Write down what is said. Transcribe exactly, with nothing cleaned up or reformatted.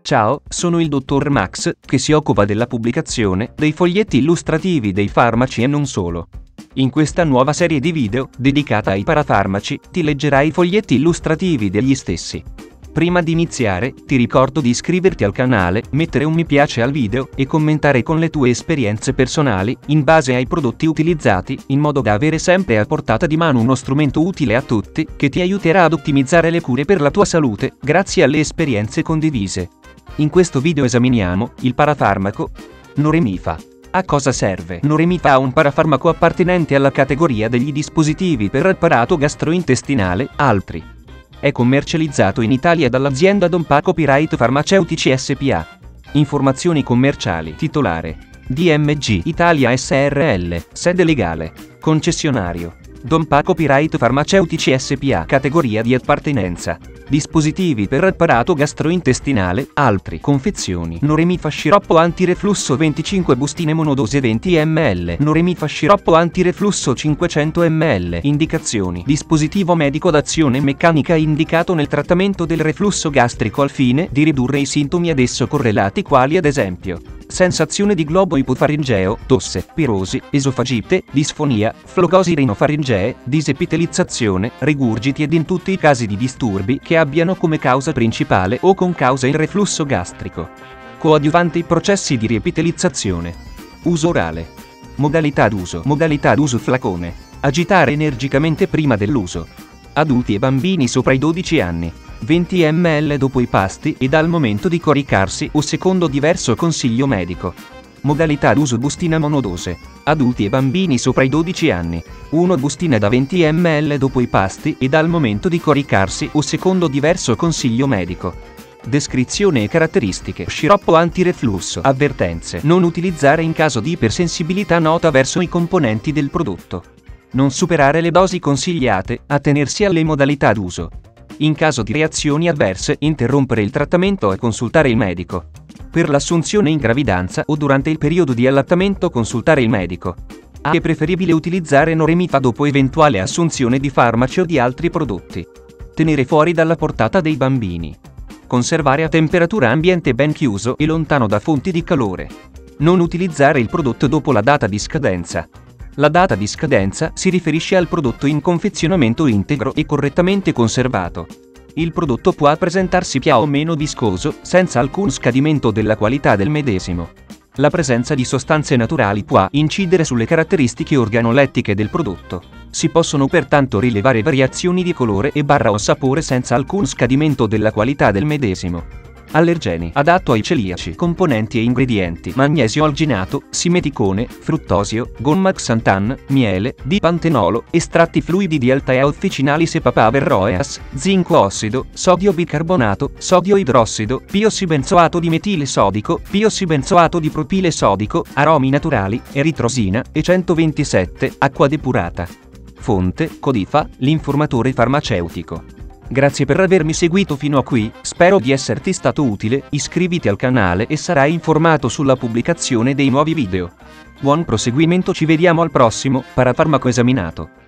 Ciao, sono il dottor Max, che si occupa della pubblicazione dei foglietti illustrativi dei farmaci e non solo. In questa nuova serie di video, dedicata ai parafarmaci, ti leggerai i foglietti illustrativi degli stessi. Prima di iniziare, ti ricordo di iscriverti al canale, mettere un mi piace al video e commentare con le tue esperienze personali, in base ai prodotti utilizzati, in modo da avere sempre a portata di mano uno strumento utile a tutti, che ti aiuterà ad ottimizzare le cure per la tua salute, grazie alle esperienze condivise. In questo video esaminiamo il parafarmaco Noremifa. A cosa serve? Noremifa è un parafarmaco appartenente alla categoria degli dispositivi per l'apparato gastrointestinale, altri. È commercializzato in Italia dall'azienda Dompa Copyright Farmaceutici S P A. Informazioni commerciali. Titolare: D M G Italia S R L. Sede legale: concessionario Dompa Copyright Farmaceutici S P A. Categoria di appartenenza: dispositivi per apparato gastrointestinale, altri. Confezioni: Noremifa sciroppo antireflusso venticinque bustine monodose venti millilitri. Noremifa sciroppo antireflusso cinquecento millilitri. Indicazioni: dispositivo medico d'azione meccanica indicato nel trattamento del reflusso gastrico al fine di ridurre i sintomi ad esso correlati, quali ad esempio sensazione di globo ipofaringeo, tosse, pirosi, esofagite, disfonia, flogosi rinofaringee, disepitelizzazione, rigurgiti ed in tutti i casi di disturbi che abbiano come causa principale o con causa il reflusso gastrico. Coadiuvante i processi di riepitelizzazione. Uso orale. Modalità d'uso. Modalità d'uso flacone. Agitare energicamente prima dell'uso. Adulti e bambini sopra i dodici anni. venti millilitri dopo i pasti e dal momento di coricarsi o secondo diverso consiglio medico. Modalità d'uso bustina monodose. Adulti e bambini sopra i dodici anni. una bustina da venti millilitri dopo i pasti e dal momento di coricarsi o secondo diverso consiglio medico. Descrizione e caratteristiche. Sciroppo antireflusso. Avvertenze: non utilizzare in caso di ipersensibilità nota verso i componenti del prodotto. Non superare le dosi consigliate, attenersi alle modalità d'uso. In caso di reazioni avverse, interrompere il trattamento e consultare il medico. Per l'assunzione in gravidanza o durante il periodo di allattamento, consultare il medico. È preferibile utilizzare Noremifa dopo eventuale assunzione di farmaci o di altri prodotti. Tenere fuori dalla portata dei bambini. Conservare a temperatura ambiente ben chiuso e lontano da fonti di calore. Non utilizzare il prodotto dopo la data di scadenza. La data di scadenza si riferisce al prodotto in confezionamento integro e correttamente conservato. Il prodotto può presentarsi più o meno viscoso, senza alcun scadimento della qualità del medesimo. La presenza di sostanze naturali può incidere sulle caratteristiche organolettiche del prodotto. Si possono pertanto rilevare variazioni di colore e barra o sapore senza alcun scadimento della qualità del medesimo. Allergeni. Adatto ai celiaci. Componenti e ingredienti: magnesio alginato, simeticone, fruttosio, gomma xanthan, miele, dipantenolo, estratti fluidi di alta officinalis e papaverroeas, zinco ossido, sodio bicarbonato, sodio idrossido, piossi-benzoato di metile sodico, piossi-benzoato di propile sodico, aromi naturali, eritrosina, e centoventisette, acqua depurata. Fonte: Codifa, l'informatore farmaceutico. Grazie per avermi seguito fino a qui, spero di esserti stato utile, iscriviti al canale e sarai informato sulla pubblicazione dei nuovi video. Buon proseguimento, ci vediamo al prossimo parafarmaco esaminato.